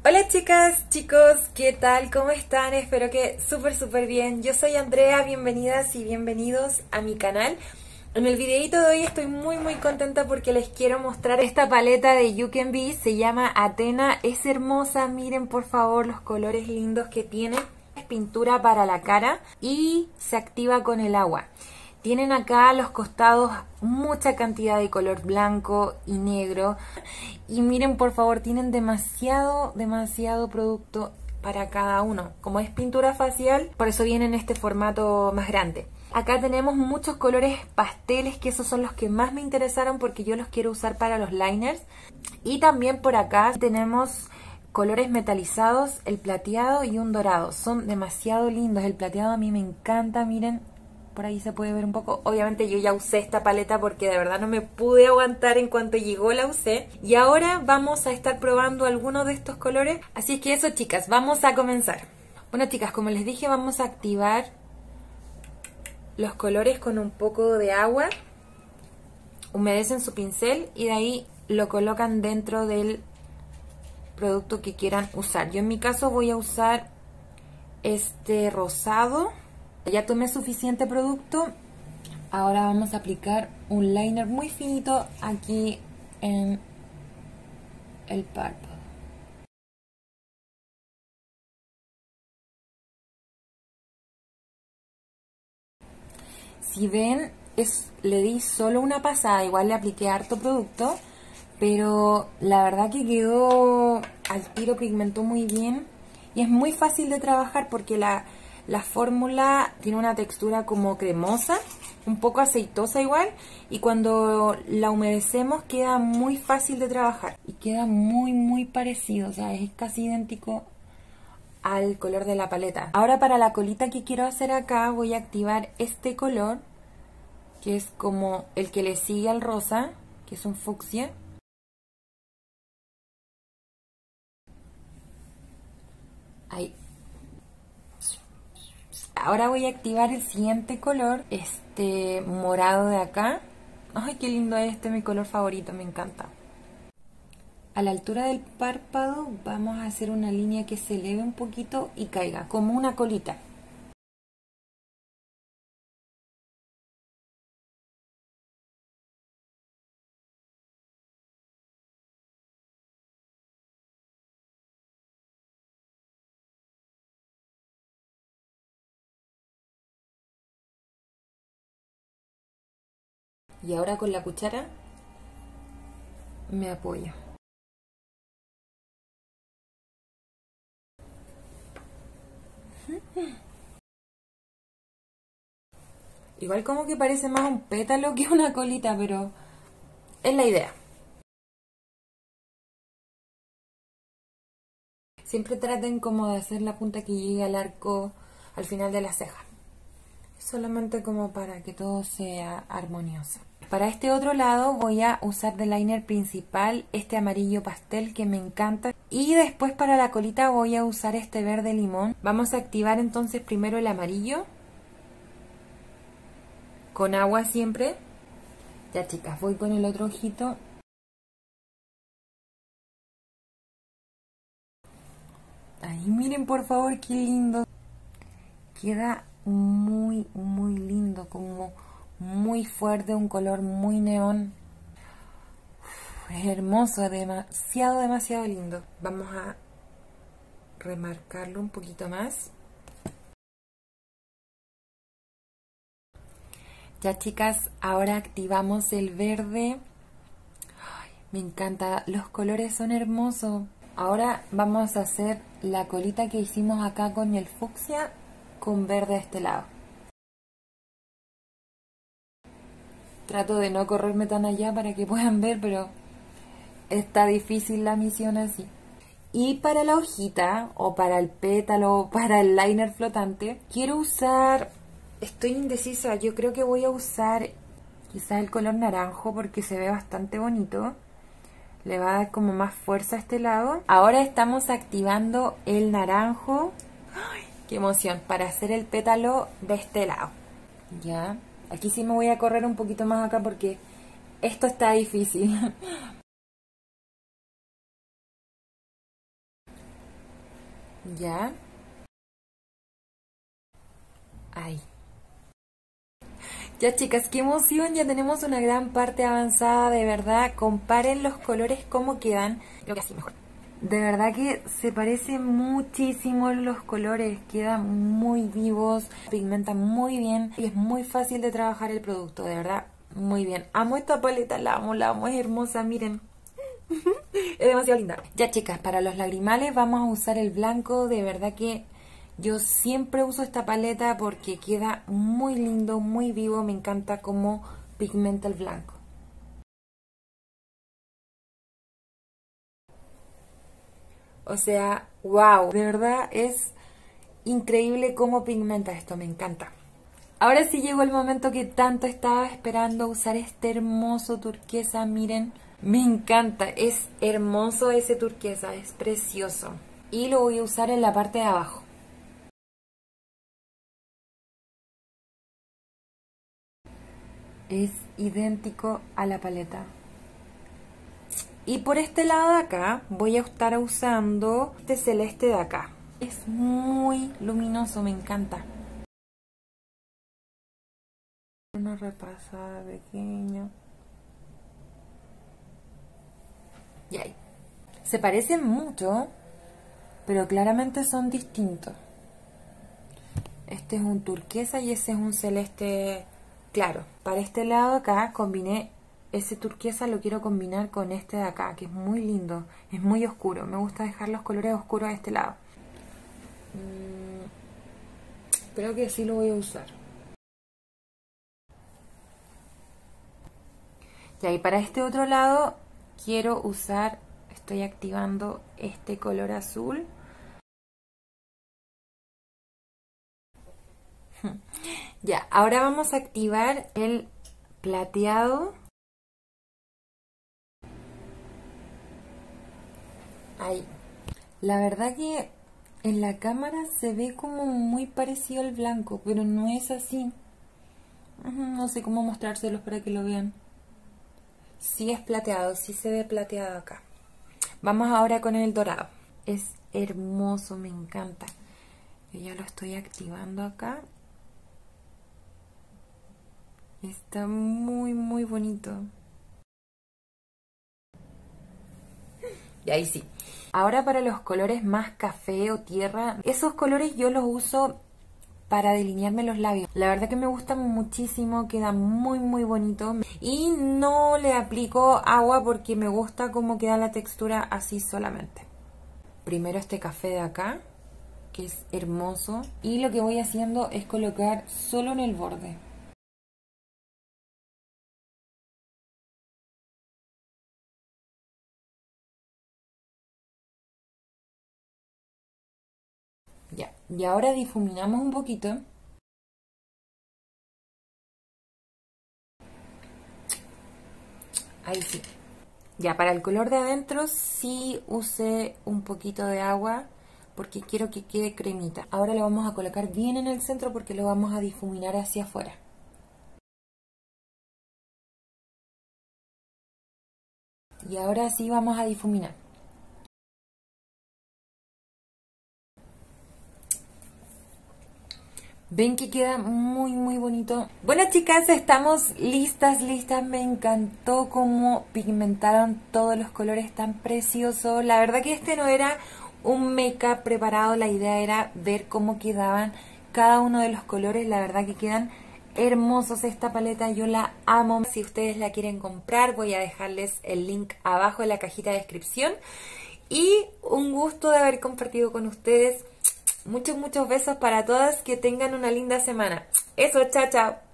Hola chicas, chicos, ¿qué tal? ¿Cómo están? Espero que súper bien. Yo soy Andrea, bienvenidas y bienvenidos a mi canal. En el videito de hoy estoy muy contenta porque les quiero mostrar esta paleta de You Can Be. Se llama Athena, es hermosa, miren por favor los colores lindos que tiene. Es pintura para la cara y se activa con el agua. Tienen acá a los costados mucha cantidad de color blanco y negro. Y miren por favor, tienen demasiado producto para cada uno. Como es pintura facial, por eso viene en este formato más grande. Acá tenemos muchos colores pasteles, que esos son los que más me interesaron porque yo los quiero usar para los liners. Y también por acá tenemos colores metalizados, el plateado y un dorado. Son demasiado lindos. El plateado a mí me encanta, miren. Por ahí se puede ver un poco. Obviamente yo ya usé esta paleta porque de verdad no me pude aguantar, en cuanto llegó la usé. Y ahora vamos a estar probando algunos de estos colores. Así que eso, chicas, vamos a comenzar. Bueno, chicas, como les dije, vamos a activar los colores con un poco de agua. Humedecen su pincel y de ahí lo colocan dentro del producto que quieran usar. Yo en mi caso voy a usar este rosado. Ya tomé suficiente producto. Ahora vamos a aplicar un liner muy finito aquí en el párpado. Si ven, le di solo una pasada, igual le apliqué harto producto, pero la verdad que quedó al tiro, pigmentó muy bien y es muy fácil de trabajar porque la fórmula tiene una textura como cremosa, un poco aceitosa igual, y cuando la humedecemos queda muy fácil de trabajar y queda muy parecido, o sea, es casi idéntico al color de la paleta. Ahora para la colita que quiero hacer acá voy a activar este color, que es como el que le sigue al rosa, que es un fucsia. Ahí. Ahora voy a activar el siguiente color, este morado de acá. Ay, qué lindo es este, mi color favorito, me encanta. A la altura del párpado vamos a hacer una línea que se eleve un poquito y caiga, como una colita. Y ahora con la cuchara me apoyo. Igual como que parece más un pétalo que una colita, pero es la idea. Siempre traten como de hacer la punta que llegue al arco al final de la ceja. Solamente como para que todo sea armonioso. Para este otro lado voy a usar de liner principal este amarillo pastel que me encanta. Y después para la colita voy a usar este verde limón. Vamos a activar entonces primero el amarillo. Con agua siempre. Ya chicas, voy con el otro ojito. Ahí miren por favor qué lindo. Queda muy lindo, como muy fuerte, un color muy neón. Es hermoso, demasiado lindo. Vamos a remarcarlo un poquito más. Ya chicas, ahora activamos el verde. Ay, me encanta, los colores son hermosos. Ahora vamos a hacer la colita que hicimos acá con el fucsia con verde a este lado. Trato de no correrme tan allá para que puedan ver, pero está difícil la misión así. Y para la hojita, o para el pétalo, o para el liner flotante, quiero usar, estoy indecisa, yo creo que voy a usar quizás el color naranjo porque se ve bastante bonito. Le va a dar como más fuerza a este lado. Ahora estamos activando el naranjo. ¡Ay, qué emoción! Para hacer el pétalo de este lado. Ya, aquí sí me voy a correr un poquito más acá porque esto está difícil. Ya. Ay. Ya chicas, qué emoción, ya tenemos una gran parte avanzada, de verdad. Comparen los colores cómo quedan. Creo que así mejor. De verdad que se parecen muchísimo los colores, quedan muy vivos, pigmentan muy bien y es muy fácil de trabajar el producto, de verdad, muy bien. Amo esta paleta, la amo, es hermosa, miren. Es demasiado linda. Ya chicas, para los lagrimales vamos a usar el blanco, de verdad que yo siempre uso esta paleta porque queda muy lindo, muy vivo, me encanta cómo pigmenta el blanco. O sea, wow, de verdad es increíble cómo pigmenta esto, me encanta. Ahora sí llegó el momento que tanto estaba esperando, usar este hermoso turquesa, miren, me encanta, es hermoso ese turquesa, es precioso. Y lo voy a usar en la parte de abajo. Es idéntico a la paleta. Y por este lado de acá voy a estar usando este celeste de acá. Es muy luminoso, me encanta. Una repasada pequeña. Y ahí. Se parecen mucho, pero claramente son distintos. Este es un turquesa y ese es un celeste claro. Para este lado acá combiné ese turquesa, lo quiero combinar con este de acá, que es muy lindo, es muy oscuro. Me gusta dejar los colores oscuros a este lado. Creo que sí lo voy a usar. Ya, y para este otro lado quiero usar, estoy activando este color azul. Ya, ahora vamos a activar el plateado. Ahí. La verdad que en la cámara se ve como muy parecido al blanco, pero no es así. No sé cómo mostrárselos para que lo vean. Sí es plateado, sí se ve plateado acá. Vamos ahora con el dorado. Es hermoso, me encanta. Yo ya lo estoy activando acá. Está muy, muy bonito. Y ahí sí. Ahora para los colores más café o tierra, esos colores yo los uso para delinearme los labios. La verdad que me gustan muchísimo, queda muy muy bonito. Y no le aplico agua porque me gusta cómo queda la textura así solamente. Primero este café de acá, que es hermoso. Y lo que voy haciendo es colocar solo en el borde. Ya, y ahora difuminamos un poquito. Ahí sí. Ya, para el color de adentro sí usé un poquito de agua porque quiero que quede cremita. Ahora lo vamos a colocar bien en el centro porque lo vamos a difuminar hacia afuera. Y ahora sí vamos a difuminar. Ven que queda muy muy bonito. Bueno chicas, estamos listas. Me encantó cómo pigmentaron todos los colores tan preciosos. La verdad que este no era un make-up preparado, la idea era ver cómo quedaban cada uno de los colores. La verdad que quedan hermosos esta paleta, yo la amo. Si ustedes la quieren comprar, voy a dejarles el link abajo en la cajita de descripción. Y un gusto de haber compartido con ustedes. Muchos besos para todas, que tengan una linda semana. Eso, chao, chao.